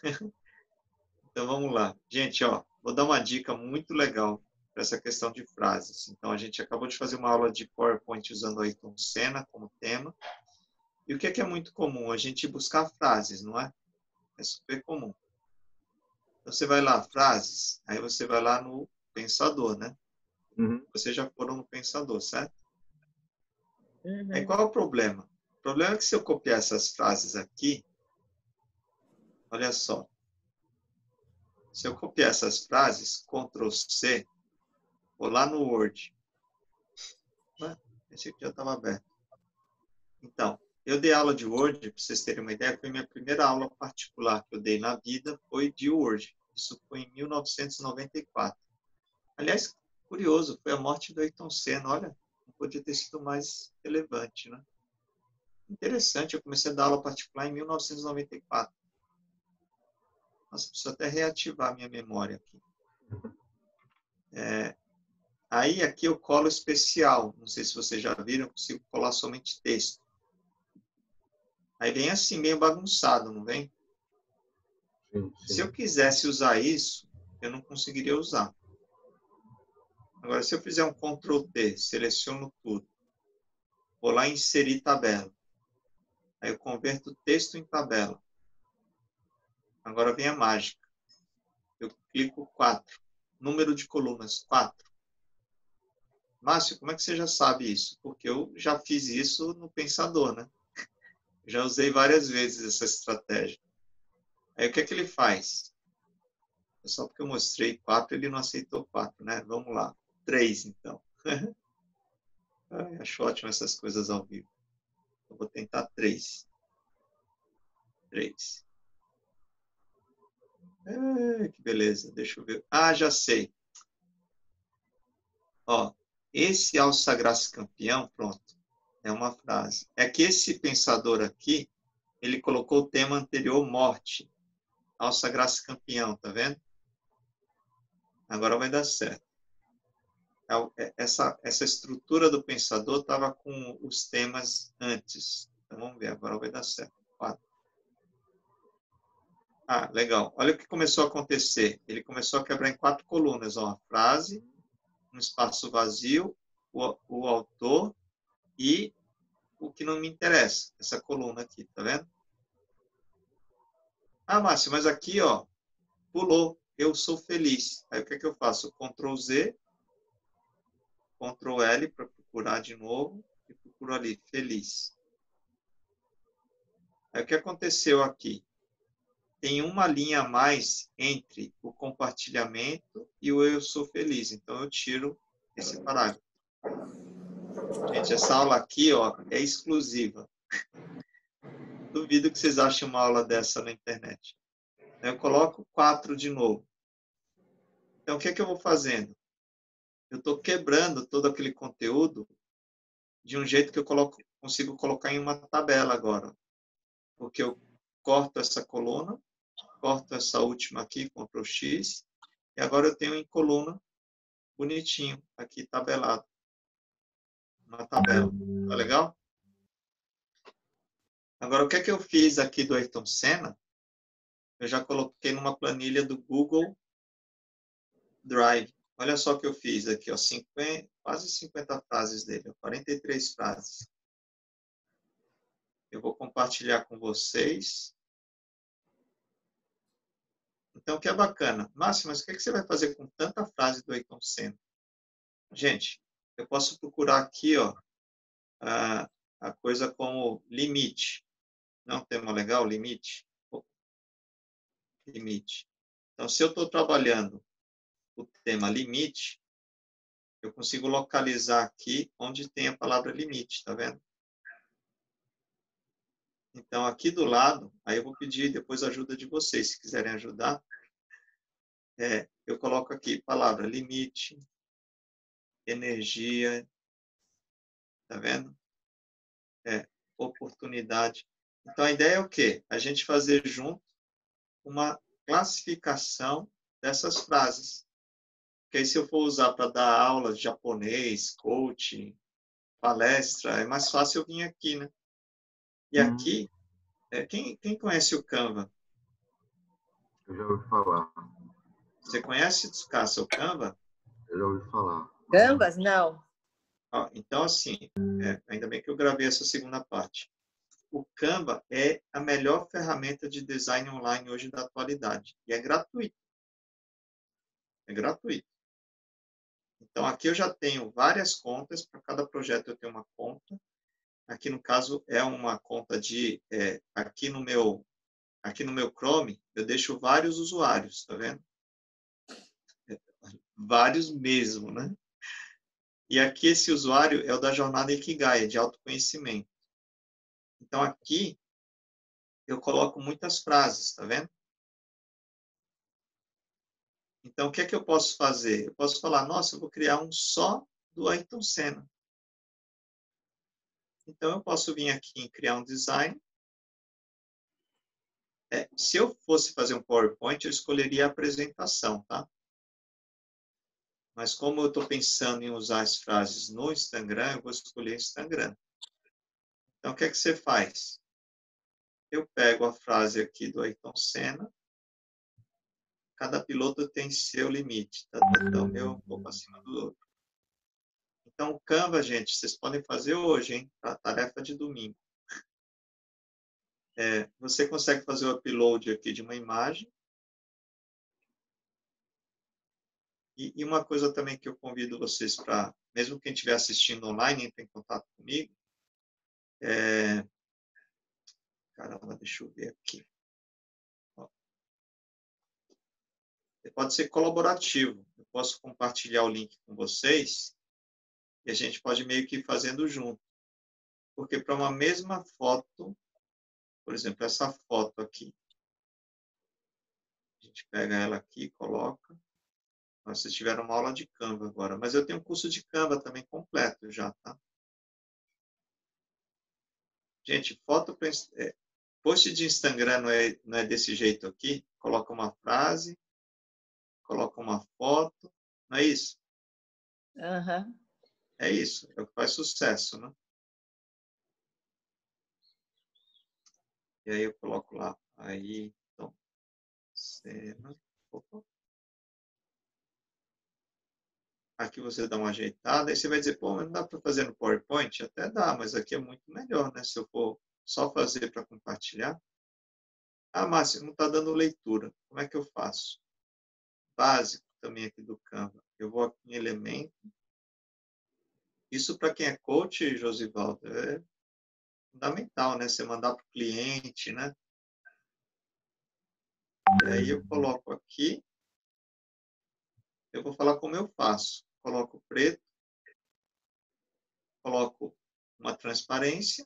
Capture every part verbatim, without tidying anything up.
Então, vamos lá. Gente, ó, vou dar uma dica muito legal para essa questão de frases. Então, a gente acabou de fazer uma aula de PowerPoint usando o Ayrton Senna como tema. E o que é, que é muito comum? A gente buscar frases, não é? É super comum. Então, você vai lá, frases, aí você vai lá no pensador, né? Uhum. Vocês já foram no pensador, certo? Aí Uhum. qual é o problema? O problema é que se eu copiar essas frases aqui, olha só, se eu copiar essas frases, control C, vou lá no Word. Ué, esse aqui já estava aberto. Então, eu dei aula de Word, para vocês terem uma ideia, foi minha primeira aula particular que eu dei na vida, foi de Word. Isso foi em mil novecentos e noventa e quatro. Aliás, curioso, foi a morte do Ayrton Senna, olha, não podia ter sido mais relevante, né? Interessante, eu comecei a dar aula particular em mil novecentos e noventa e quatro. Nossa, preciso até reativar a minha memória aqui. É, aí, aqui eu colo especial. Não sei se vocês já viram, eu consigo colar somente texto. Aí vem assim, meio bagunçado, não vem? Sim, Se sim. eu quisesse usar isso, eu não conseguiria usar. Agora, se eu fizer um control T, seleciono tudo, vou lá em inserir tabela. Aí eu converto texto em tabela. Agora vem a mágica. Eu clico quatro. Número de colunas, quatro. Márcio, como é que você já sabe isso? Porque eu já fiz isso no Pensador, né? Já usei várias vezes essa estratégia. Aí o que é que ele faz? Só porque eu mostrei quatro, ele não aceitou quatro, né? Vamos lá. Três, então. Ai, acho ótimo essas coisas ao vivo. Eu vou tentar três. Três. É, que beleza. Deixa eu ver. Ah, já sei. Ó, esse ao sagrar-se campeão, pronto. É uma frase. É que esse pensador aqui, ele colocou o tema anterior, morte. Ao sagrar-se campeão, tá vendo? Agora vai dar certo. Essa, essa estrutura do pensador estava com os temas antes. Então, vamos ver, agora vai dar certo. Quatro. Ah, legal. Olha o que começou a acontecer. Ele começou a quebrar em quatro colunas. Ó, a frase, um espaço vazio, o, o autor e o que não me interessa. Essa coluna aqui, tá vendo? Ah, Márcio, mas aqui, ó, pulou. Eu sou feliz. Aí o que, é que eu faço? control Z, control L para procurar de novo e procuro ali, feliz. Aí o que aconteceu aqui? Tem uma linha a mais entre o compartilhamento e o eu sou feliz. Então eu tiro esse parágrafo. Gente, essa aula aqui, ó, é exclusiva. Duvido que vocês achem uma aula dessa na internet. Eu coloco quatro de novo. Então o que é que eu vou fazendo? Eu estou quebrando todo aquele conteúdo de um jeito que eu coloco, consigo colocar em uma tabela agora. Porque eu corto essa coluna, corto essa última aqui, control X, e agora eu tenho em coluna, bonitinho, aqui tabelado. Uma tabela. Tá legal? Agora, o que é que eu fiz aqui do Ayrton Senna? Eu já coloquei numa planilha do Google Drive. Olha só o que eu fiz aqui, ó, cinquenta, quase cinquenta frases dele, quarenta e três frases. Eu vou compartilhar com vocês. Então, o que é bacana? Márcio, mas o que você vai fazer com tanta frase do Ayrton Senna? Gente, eu posso procurar aqui, ó, a, a coisa como limite. Não é um tema legal, limite? Limite. Então, se eu estou trabalhando o tema limite, eu consigo localizar aqui onde tem a palavra limite, tá vendo? Então, aqui do lado, aí eu vou pedir depois a ajuda de vocês, se quiserem ajudar. É, eu coloco aqui palavra limite, energia, tá vendo? É, oportunidade. Então, a ideia é o quê? A gente fazer junto uma classificação dessas frases. Porque aí, se eu for usar para dar aula de japonês, coaching, palestra, é mais fácil eu vir aqui, né? E Uhum. aqui, é, quem, quem conhece o Canva? Eu já ouvi falar. Você conhece, Tsukasa, o Canva? Eu já ouvi falar. Canvas? Não. Ó, então, assim, é, ainda bem que eu gravei essa segunda parte. O Canva é a melhor ferramenta de design online hoje da atualidade. E é gratuito. É gratuito. Então, aqui eu já tenho várias contas. Para cada projeto eu tenho uma conta. Aqui, no caso, é uma conta de... É, aqui, no meu, aqui no meu Chrome, eu deixo vários usuários, tá vendo? É, vários mesmo, né? E aqui esse usuário é o da jornada Ikigai, de autoconhecimento. Então, aqui eu coloco muitas frases, tá vendo? Então, o que é que eu posso fazer? Eu posso falar, nossa, eu vou criar um só do Ayrton Senna. Então, eu posso vir aqui em criar um design. É, se eu fosse fazer um PowerPoint, eu escolheria a apresentação, tá? Mas como eu estou pensando em usar as frases no Instagram, eu vou escolher Instagram. Então, o que é que você faz? Eu pego a frase aqui do Ayrton Senna. Cada piloto tem seu limite. Tá? Então, o meu é um pouco acima do outro. Então, o Canva, gente, vocês podem fazer hoje, hein? Para a tarefa de domingo. É, você consegue fazer o upload aqui de uma imagem. E, e uma coisa também que eu convido vocês para, mesmo quem estiver assistindo online, entre em contato comigo. É... Caramba, deixa eu ver aqui. Ó. Pode ser colaborativo. Eu posso compartilhar o link com vocês e a gente pode meio que ir fazendo junto. Porque para uma mesma foto, por exemplo, essa foto aqui, a gente pega ela aqui e coloca. Vocês tiveram uma aula de Canva agora, mas eu tenho um curso de Canva também completo já, tá? Gente, foto para é, post de Instagram não é, não é desse jeito aqui. Coloca uma frase, coloca uma foto, não é isso? Uhum. É isso, é o que faz sucesso, né? E aí eu coloco lá, aí, então, cena, opa. Aqui você dá uma ajeitada, aí você vai dizer, pô, mas não dá para fazer no PowerPoint? Até dá, mas aqui é muito melhor, né? Se eu for só fazer para compartilhar. Ah, Márcio, não está dando leitura. Como é que eu faço? Básico também aqui do Canva. Eu vou aqui em elemento. Isso para quem é coach, Josivaldo, é fundamental, né? Você mandar para o cliente, né? E aí eu coloco aqui. Eu vou falar como eu faço. Coloco preto. Coloco uma transparência.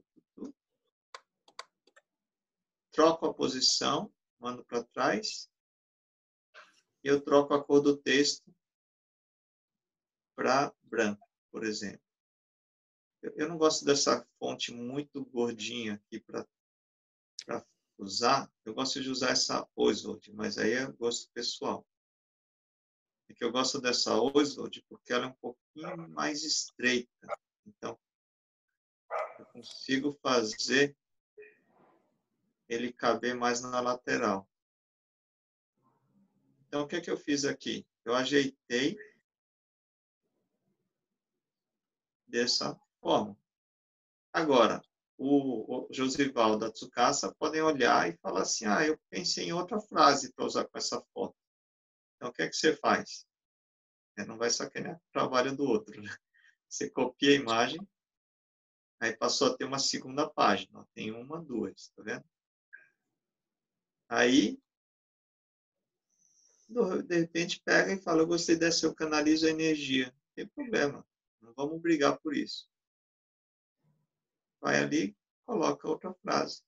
Troco a posição. Mando para trás. E eu troco a cor do texto para branco, por exemplo. Eu não gosto dessa fonte muito gordinha aqui para usar. Eu gosto de usar essa Oswald, mas aí é gosto pessoal. É que eu gosto dessa Oswald porque ela é um pouquinho mais estreita. Então, eu consigo fazer ele caber mais na lateral. Então, o que é que eu fiz aqui? Eu ajeitei dessa forma. Agora, o, o Josivaldo da Tsukasa podem olhar e falar assim, ah, eu pensei em outra frase para usar com essa foto. Então, o que é que você faz? É, não vai sacanear o trabalho do outro, né? Você copia a imagem, aí passou a ter uma segunda página. Tem uma, duas, tá vendo? Aí, de repente, pega e fala, eu gostei dessa, eu canalizo a energia. Não tem problema, não vamos brigar por isso. Vai ali, coloca outra frase.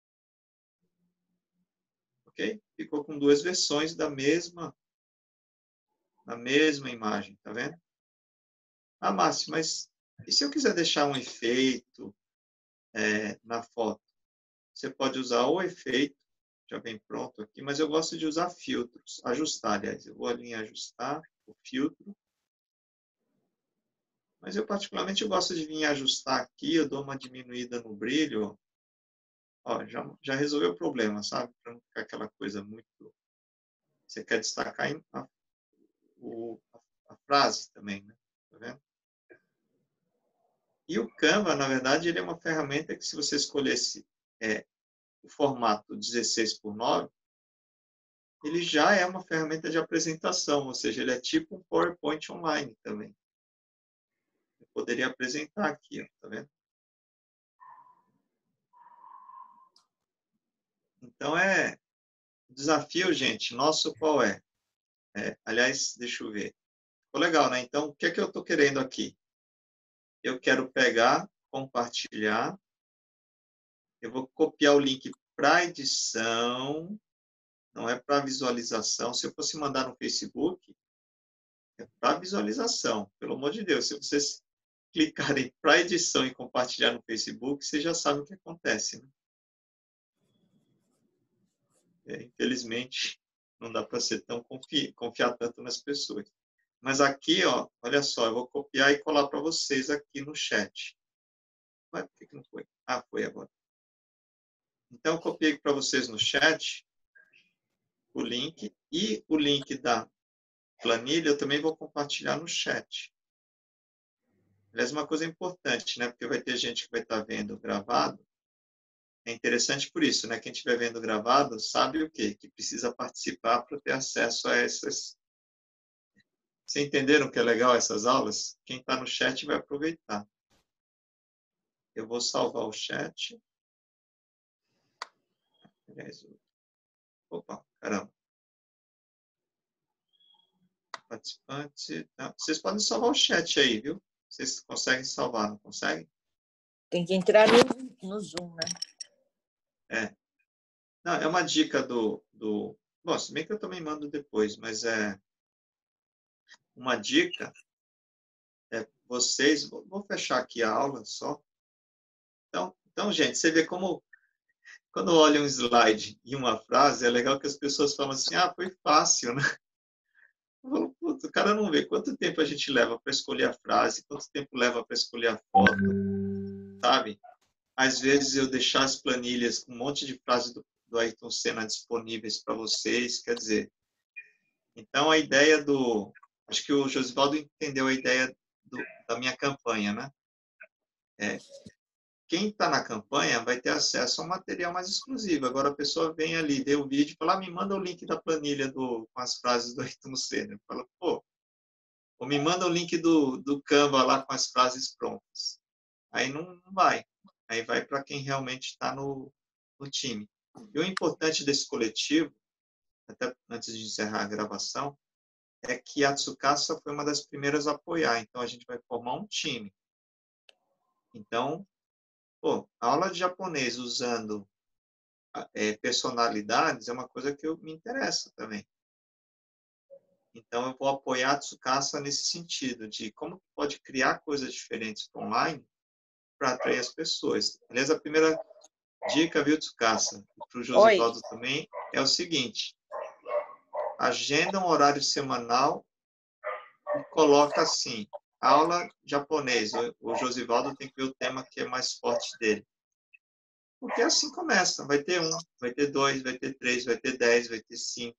Ok? Ficou com duas versões da mesma, da mesma imagem, tá vendo? Ah, Márcio, mas e se eu quiser deixar um efeito é, na foto? Você pode usar o efeito, já vem pronto aqui, mas eu gosto de usar filtros. Ajustar, aliás. Eu vou ali em ajustar o filtro. Mas eu particularmente eu gosto de vir em ajustar aqui, eu dou uma diminuída no brilho. Ó, já, já resolveu o problema, sabe? Para não ficar aquela coisa muito Você quer destacar a, o, a frase também, né? Tá vendo? E o Canva, na verdade, ele é uma ferramenta que, se você escolhesse é, o formato dezesseis por nove, ele já é uma ferramenta de apresentação, ou seja, ele é tipo um PowerPoint online também. Eu poderia apresentar aqui, ó, tá vendo? Então, é o desafio, gente, nosso qual é? é? Aliás, deixa eu ver. Ficou legal, né? Então, o que é que eu estou querendo aqui? Eu quero pegar, compartilhar, eu vou copiar o link para edição, não é para visualização. Se eu fosse mandar no Facebook, é para visualização, pelo amor de Deus. Se vocês clicarem para edição e compartilhar no Facebook, vocês já sabem o que acontece, né? É, infelizmente, não dá para ser tão confi confiar tanto nas pessoas. Mas aqui, ó, olha só, eu vou copiar e colar para vocês aqui no chat. Mas por que que não foi? Ah, foi agora. Então, eu copiei para vocês no chat o link, e o link da planilha eu também vou compartilhar no chat. Aliás, uma coisa importante, né? Porque vai ter gente que vai estar vendo gravado. É interessante por isso, né? Quem estiver vendo gravado sabe o quê? Que precisa participar para ter acesso a essas... Vocês entenderam que é legal essas aulas? Quem está no chat vai aproveitar. Eu vou salvar o chat. Opa, caramba. Participante. Não, vocês podem salvar o chat aí, viu? Vocês conseguem salvar, não conseguem? Tem que entrar no, no Zoom, né? É. Não, é uma dica do, do... Bom, se bem que eu também mando depois, mas é uma dica é vocês... Vou fechar aqui a aula só. Então, então, gente, você vê como quando olha um slide e uma frase, é legal que as pessoas falam assim, ah, foi fácil, né? Eu falo, puta, o cara não vê quanto tempo a gente leva para escolher a frase, quanto tempo leva para escolher a foto, sabe? Às vezes eu deixar as planilhas com um monte de frases do, do Ayrton Senna disponíveis para vocês, quer dizer... Então, a ideia do... Acho que o Josivaldo entendeu a ideia do, da minha campanha, né? É, quem está na campanha vai ter acesso a um material mais exclusivo. Agora, a pessoa vem ali, vê o vídeo e fala, ah, me manda o link da planilha do, com as frases do Ayrton Senna. Fala, pô, ou me manda o link do, do Canva lá com as frases prontas. Aí não, não vai. Aí vai para quem realmente está no, no time. E o importante desse coletivo, até antes de encerrar a gravação, é que a Tsukasa foi uma das primeiras a apoiar. Então, a gente vai formar um time. Então, pô, a aula de japonês usando é, personalidades é uma coisa que eu, me interessa também. Então, eu vou apoiar a Tsukasa nesse sentido, de como pode criar coisas diferentes online para atrair as pessoas. Aliás, a primeira dica, viu, Tsukasa, para o Josivaldo também, é o seguinte: agenda um horário semanal e coloca assim, aula japonês. O Josivaldo tem que ver o tema que é mais forte dele. Porque assim começa. Vai ter um, vai ter dois, vai ter três, vai ter dez, vai ter cinco.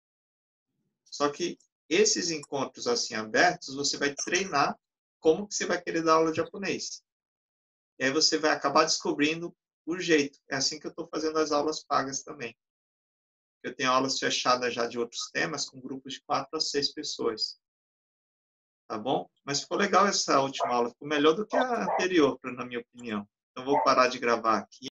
Só que esses encontros assim abertos, você vai treinar como que você vai querer dar aula de japonês. E aí você vai acabar descobrindo o jeito. É assim que eu estou fazendo as aulas pagas também. Eu tenho aulas fechadas já de outros temas com grupos de quatro a seis pessoas. Tá bom? Mas ficou legal essa última aula. Ficou melhor do que a anterior, na minha opinião. Então, vou parar de gravar aqui.